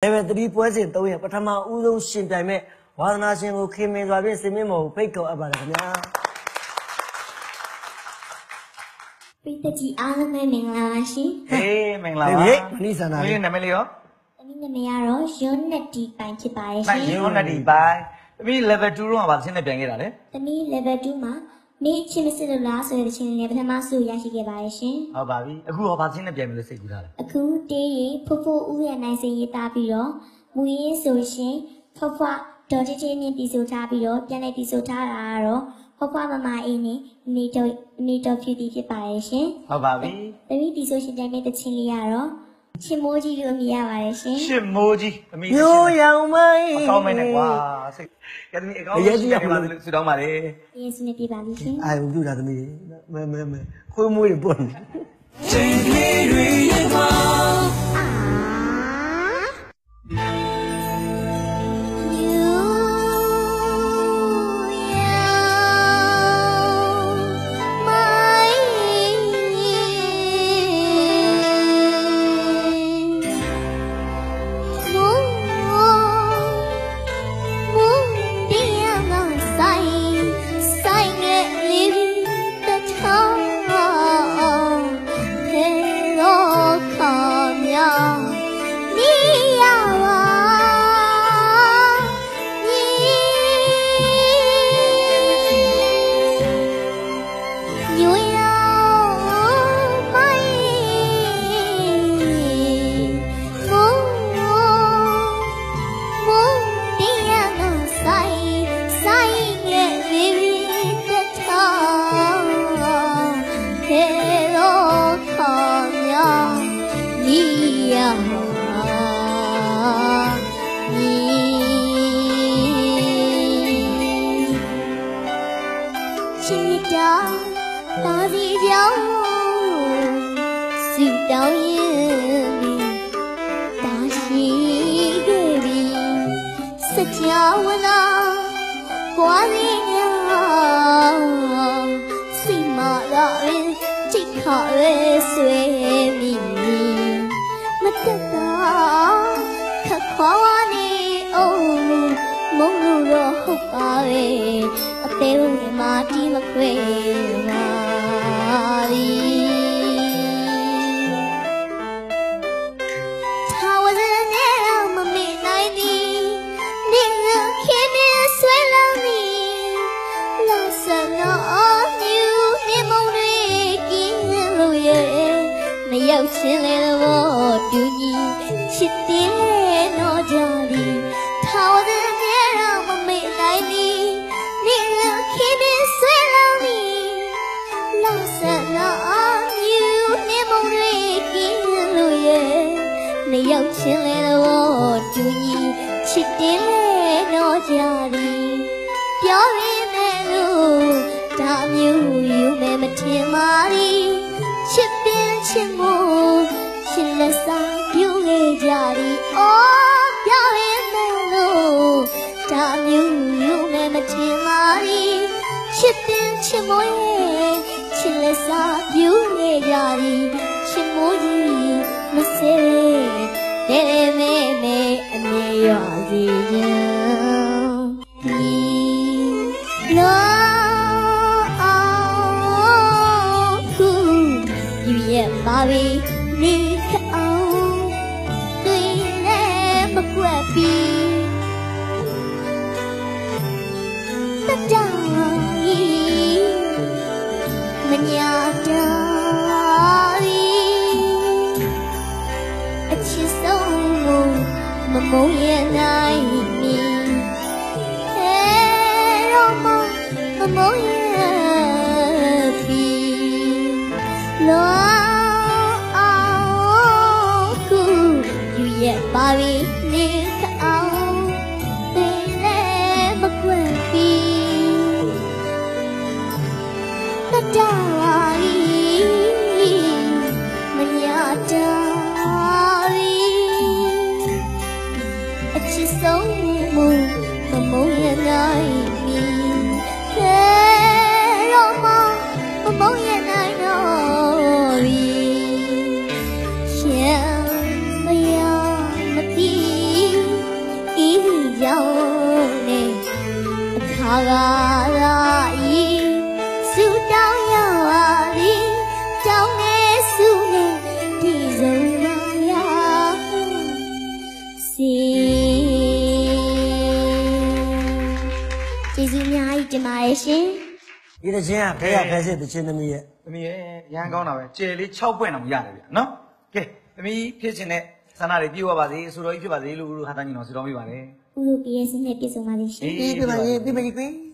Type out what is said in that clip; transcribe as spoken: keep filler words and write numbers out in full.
level three ပွဲစဉ်သုံးရပထမဦးဆုံးရှင်ပြိုင်မဲ့ဝါသနာရှင်ကိုခင်မင်စွာဖြင့်စင်မင်းမော်ကိုဖိတ်ခေါ်အပ်ပါတယ်ခင်ဗျာပိတကြီးအားလုံးပဲမင်္ဂလာပါရှင်ဟေးမင်္ဂလာပါမနိစန္ဒာလေးနာမည်လေးရောသမီးနာမည်ကတော့ယွန်းနက်တီပိုင်ဖြစ်ပါတယ်ရှင်ယွန်းနက်တီပိုင်သမီး level two တော့ပါချင်းနဲ့ပြန်ခဲ့တာလေသမီး level two မှာမေးချင်းမစစ်လို့လားဆိုတဲ့ချင်းလေးပထမဆုရရှိခဲ့ပါတယ်ရှင်ဟုတ်ပါပြီအခုတော့ပါချင်းနဲ့ပြန်ပြီလို့စိတ်ကူးထားတယ်အခုတေးရီဖိုးဖိုးဦးရဲ့နိုင်စင်ရေးသားပြီးတော့မူရင်းဆိုရှင်ဖွားဖွားဒေါ်တီတီမြင့်တီဆိုထားပြီးတော့ပြန်လည်တီဆိုထားတာကတော့ဖွားဖွားမမအင်းနဲ့နေတော်နေတော်ဖြူတီဖြစ်ပါတယ်ရှင်ဟုတ်ပါပြီသမီးတီဆိုရှင်တိုင်းတဲ့ချင်းလေးကတော့ရှင်မိုးကြီးလို့အမည်ရပါတယ်ရှင်ရှင်မိုးကြီးသမီးမျိုးရောင်မိုင်းအကောင်းမင်းနဲ့ကွာစိတ်ကသမီးအကောင်းရေးကြီးရပါလို့ဆုတောင်းပါလေယေရှုနဲ့ပြပါလိမ့်ရှင်အာယုပြုတာသမီးမဲမဲမဲခွေးမွေးတွေပွတ်နေချင်းလေးတွေရဲ့ကွာရှင်မယမတိကရာဤစုတောင်းရပါသည်တောင်းနေစုနေဒီစုံမာယာစီကျေးဇူးအများကြီးတင်ပါတယ်ရှင်ဒီတခြင်းကခဲရခဲစစ်တခြင်းသမီးရဲ့သမီးရဲ့ရန်ကောင်းတာပဲကျယ်လေး၆ပွင့်တော့ရတယ်ဗျာနော်ကဲသမီးဖြစ်ခြင်းနဲ့ဆန္ဒတွေပြည့်ဝပါစေဆိုတော်ကြီးဖြစ်ပါစေလို့ဟာတန်းကြီးတော်ဆုတောင်းပေးပါလေဥရုပြည့်စင်းနဲ့ပြည့်စုံပါစေရှင်ဒီပြပါရင်ပြပါကြီးကွင်း